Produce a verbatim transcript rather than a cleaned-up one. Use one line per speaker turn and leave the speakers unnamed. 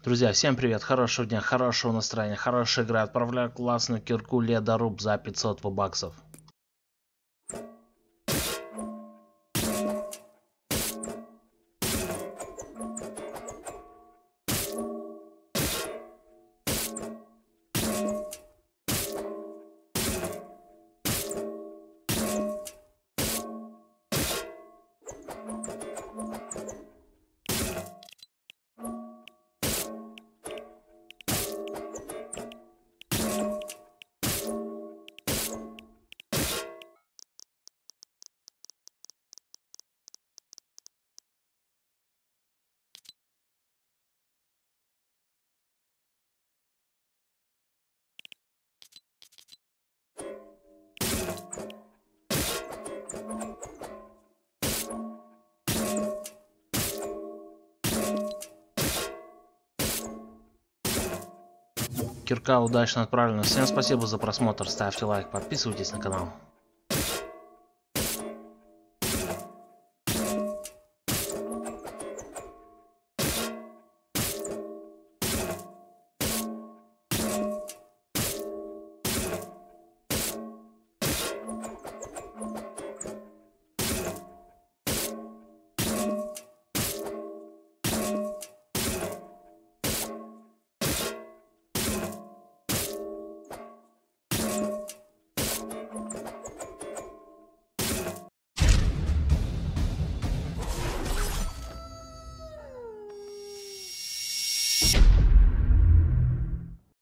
Друзья, всем привет, хорошего дня, хорошего настроения, хорошая игра. Отправляю классную кирку ледоруб за пятьсот баксов. Кирка удачно отправлена. Всем спасибо за просмотр. Ставьте лайк, подписывайтесь на канал.